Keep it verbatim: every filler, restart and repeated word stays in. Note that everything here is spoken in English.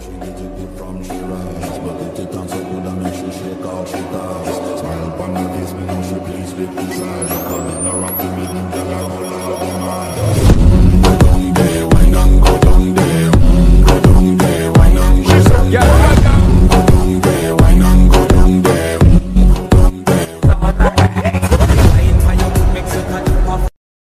She get it good from she rise, but it it on so good I make she shake off she ties. Smile upon her face, me know she pleased with desire.